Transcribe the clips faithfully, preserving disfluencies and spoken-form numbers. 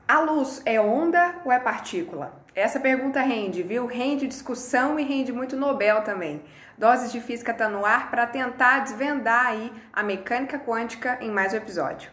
A luz é onda ou é partícula? Essa pergunta rende, viu? Rende discussão e rende muito Nobel também. Doses de Física tá no ar para tentar desvendar aí a mecânica quântica em mais um episódio.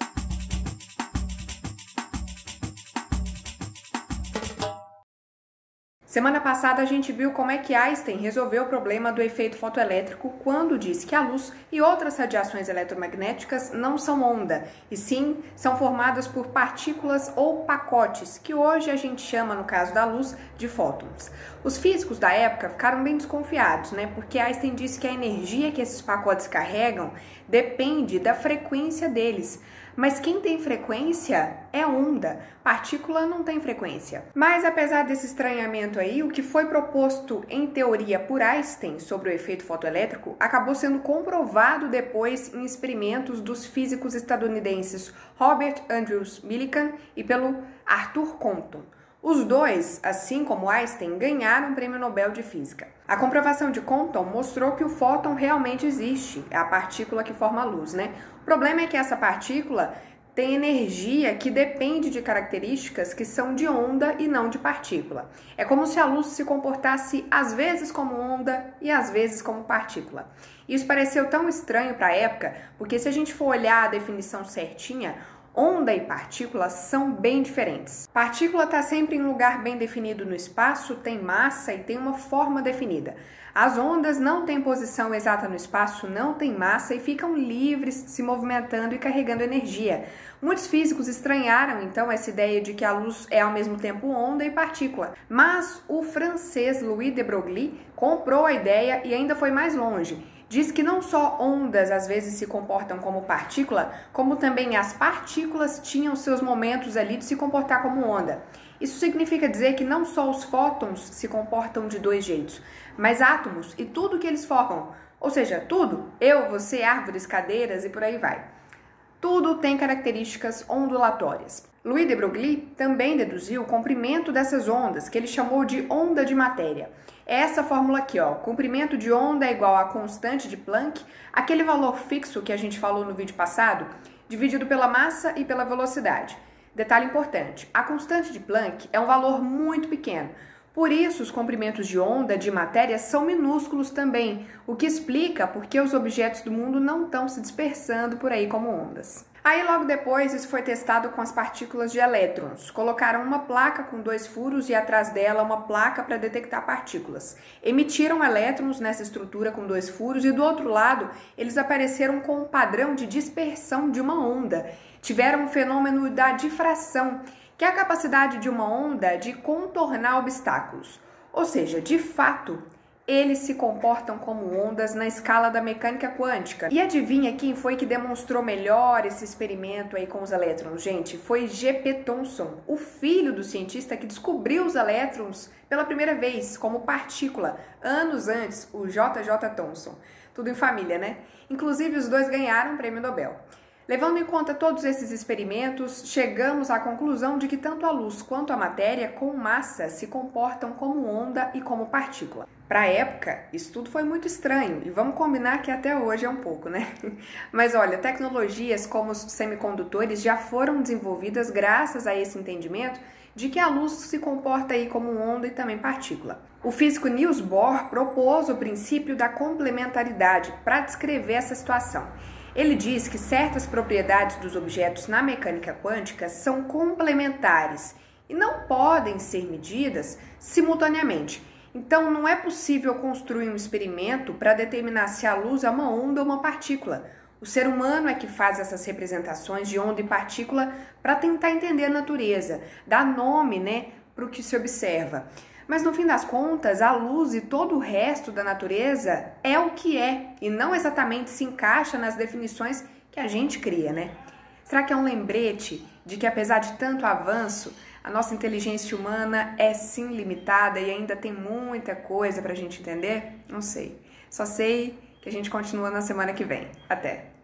Semana passada a gente viu como é que Einstein resolveu o problema do efeito fotoelétrico quando disse que a luz e outras radiações eletromagnéticas não são onda, e sim são formadas por partículas ou pacotes, que hoje a gente chama, no caso da luz, de fótons. Os físicos da época ficaram bem desconfiados, né? Porque Einstein disse que a energia que esses pacotes carregam depende da frequência deles. Mas quem tem frequência é onda, partícula não tem frequência. Mas apesar desse estranhamento aí, o que foi proposto em teoria por Einstein sobre o efeito fotoelétrico acabou sendo comprovado depois em experimentos dos físicos estadunidenses Robert Andrews Millikan e pelo Arthur Compton. Os dois, assim como Einstein, ganharam o Prêmio Nobel de Física. A comprovação de Compton mostrou que o fóton realmente existe, é a partícula que forma a luz, né? O problema é que essa partícula tem energia que depende de características que são de onda e não de partícula. É como se a luz se comportasse às vezes como onda e às vezes como partícula. Isso pareceu tão estranho para a época, porque se a gente for olhar a definição certinha, onda e partícula são bem diferentes. Partícula está sempre em um lugar bem definido no espaço, tem massa e tem uma forma definida. As ondas não têm posição exata no espaço, não têm massa e ficam livres, se movimentando e carregando energia. Muitos físicos estranharam então essa ideia de que a luz é ao mesmo tempo onda e partícula. Mas o francês Louis de Broglie comprou a ideia e ainda foi mais longe. Diz que não só ondas às vezes se comportam como partícula, como também as partículas tinham seus momentos ali de se comportar como onda. Isso significa dizer que não só os fótons se comportam de dois jeitos, mas átomos e tudo que eles formam, ou seja, tudo, eu, você, árvores, cadeiras e por aí vai. Tudo tem características ondulatórias. Louis de Broglie também deduziu o comprimento dessas ondas, que ele chamou de onda de matéria. É essa fórmula aqui, ó, comprimento de onda é igual a constante de Planck, aquele valor fixo que a gente falou no vídeo passado, dividido pela massa e pela velocidade. Detalhe importante, a constante de Planck é um valor muito pequeno, por isso os comprimentos de onda de matéria são minúsculos também, o que explica por que os objetos do mundo não estão se dispersando por aí como ondas. Aí logo depois isso foi testado com as partículas de elétrons. Colocaram uma placa com dois furos e atrás dela uma placa para detectar partículas. Emitiram elétrons nessa estrutura com dois furos e do outro lado eles apareceram com um padrão de dispersão de uma onda. Tiveram o fenômeno da difração, que é a capacidade de uma onda de contornar obstáculos. Ou seja, de fato, eles se comportam como ondas na escala da mecânica quântica. E adivinha quem foi que demonstrou melhor esse experimento aí com os elétrons, gente? Foi G P Thomson, o filho do cientista que descobriu os elétrons pela primeira vez como partícula, anos antes, o J J Thomson. Tudo em família, né? Inclusive, os dois ganharam o Prêmio Nobel. Levando em conta todos esses experimentos, chegamos à conclusão de que tanto a luz quanto a matéria com massa se comportam como onda e como partícula. Para a época, isso tudo foi muito estranho e vamos combinar que até hoje é um pouco, né? Mas olha, tecnologias como os semicondutores já foram desenvolvidas graças a esse entendimento de que a luz se comporta aí como onda e também partícula. O físico Niels Bohr propôs o princípio da complementaridade para descrever essa situação. Ele diz que certas propriedades dos objetos na mecânica quântica são complementares e não podem ser medidas simultaneamente. Então, não é possível construir um experimento para determinar se a luz é uma onda ou uma partícula. O ser humano é que faz essas representações de onda e partícula para tentar entender a natureza, dar nome, né, para o que se observa. Mas no fim das contas, a luz e todo o resto da natureza é o que é e não exatamente se encaixa nas definições que a gente cria, né? Será que é um lembrete de que apesar de tanto avanço, a nossa inteligência humana é sim limitada e ainda tem muita coisa pra gente entender? Não sei. Só sei que a gente continua na semana que vem. Até!